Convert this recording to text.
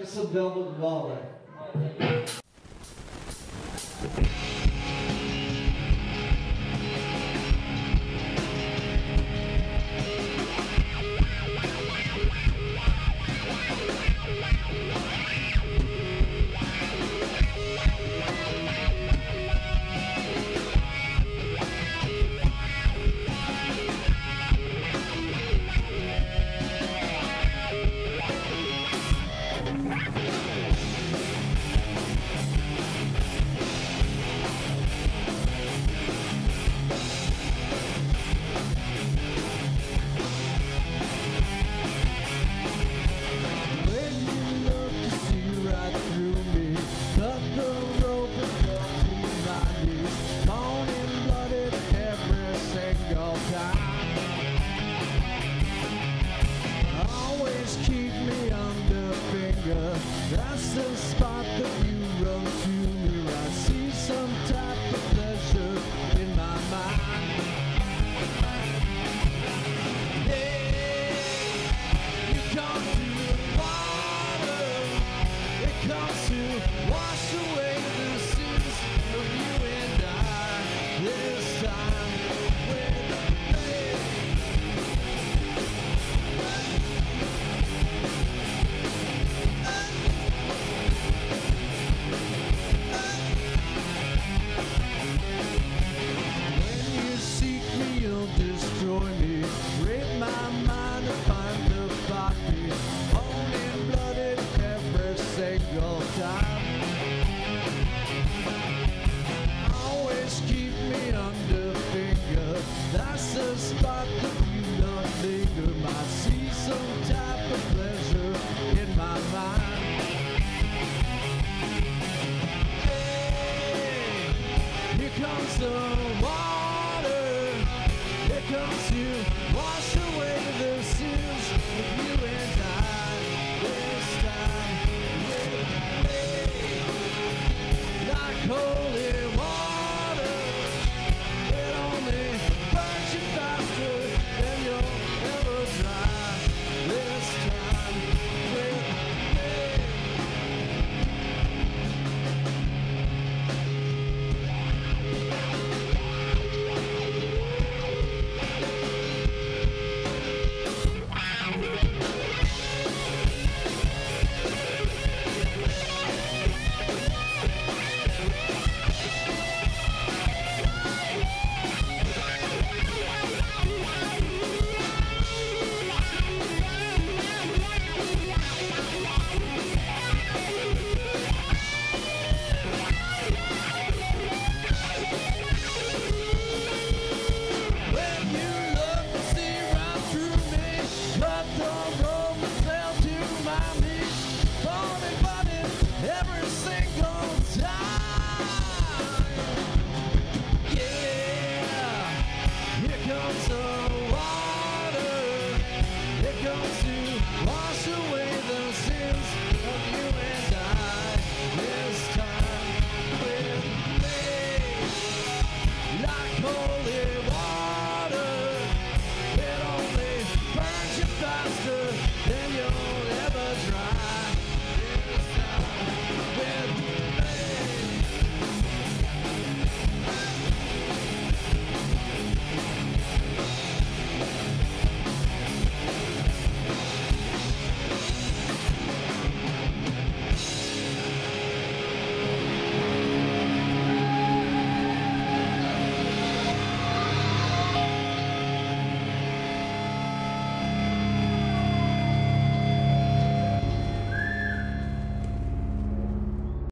some Velvet Revolver. That's the spot that you run to me. I see some type of pleasure in my mind. Hey, you come to the water. It comes to wash away the sins of you and I. This time with faith. Destroy me, rape my mind to find the body, only blooded every single time. Always keep me under finger, that's the spot that you don't linger. Might see some type of pleasure in my mind. Hey, here comes the water. Comes to wash away the sins of you and